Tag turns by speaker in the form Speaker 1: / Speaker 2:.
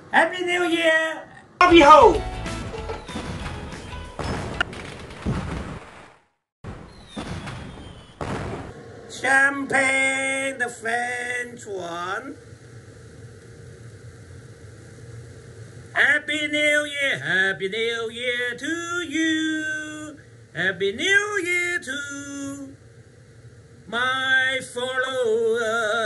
Speaker 1: Happy New Year!
Speaker 2: Happy Ho!
Speaker 1: Champagne, the French one. Happy New Year to you. Happy New Year to my followers.